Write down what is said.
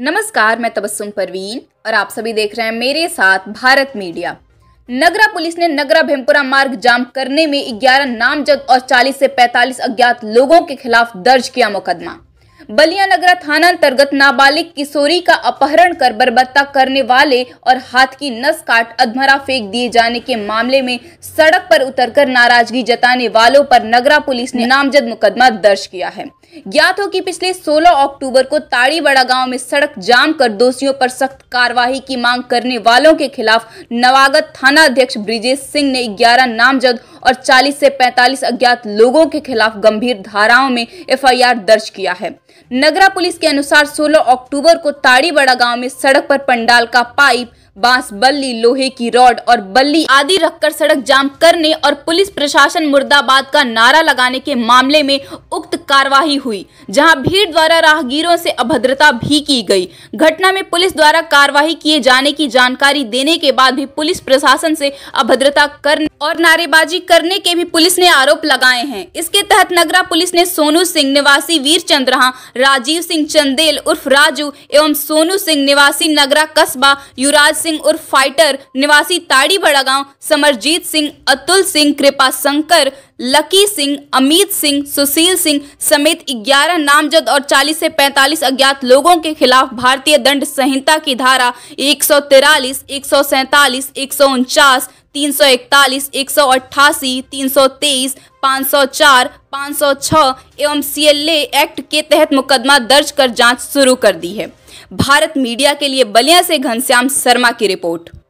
नमस्कार, मैं तबस्सुम परवीन और आप सभी देख रहे हैं मेरे साथ भारत मीडिया। नगरा पुलिस ने नगरा भीमपुरा मार्ग जाम करने में 11 नामजद और 40 से 45 अज्ञात लोगों के खिलाफ दर्ज किया मुकदमा। बलिया नगरा थाना अंतर्गत नाबालिग किशोरी का अपहरण कर बर्बरता करने वाले और हाथ की नस काट अधमरा फेंक दिए जाने के मामले में सड़क पर उतरकर नाराजगी जताने वालों पर नगरा पुलिस ने नामजद मुकदमा दर्ज किया है। ज्ञात हो कि पिछले 16 अक्टूबर को ताड़ीबड़ा गांव में सड़क जाम कर दोषियों पर सख्त कार्रवाई की मांग करने वालों के खिलाफ नवागत थाना अध्यक्ष ब्रिजेश सिंह ने 11 नामजद और 40 से 45 अज्ञात लोगों के खिलाफ गंभीर धाराओं में एफआईआर दर्ज किया है। नगरा पुलिस के अनुसार 16 अक्टूबर को ताड़ीबड़ा गांव में सड़क पर पंडाल का पाइप, बांस बल्ली, लोहे की रॉड और बल्ली आदि रखकर सड़क जाम करने और पुलिस प्रशासन मुर्दाबाद का नारा लगाने के मामले में उक्त कार्रवाई हुई, जहां भीड़ द्वारा राहगीरों से अभद्रता भी की गई। घटना में पुलिस द्वारा कार्रवाई किए जाने की जानकारी देने के बाद भी पुलिस प्रशासन से अभद्रता करने और नारेबाजी करने के भी पुलिस ने आरोप लगाए हैं। इसके तहत नगरा पुलिस ने सोनू सिंह निवासी वीर चंद्रहा, राजीव सिंह चंदेल उर्फ राजू एवं सोनू सिंह निवासी नगरा कस्बा, युवराज सिंह उर्फ फाइटर निवासी ताड़ीबड़ा गांव, समरजीत सिंह, अतुल सिंह, कृपा शंकर, लकी सिंह, अमित सिंह, सुशील सिंह समेत 11 नामजद और 40 से 45 अज्ञात लोगों के खिलाफ भारतीय दंड संहिता की धारा 143, 147, 149, 341, 188, 323, 504, 506 एवं सीएलए एक्ट के तहत मुकदमा दर्ज कर जांच शुरू कर दी है। भारत मीडिया के लिए बलिया से घनश्याम शर्मा की रिपोर्ट।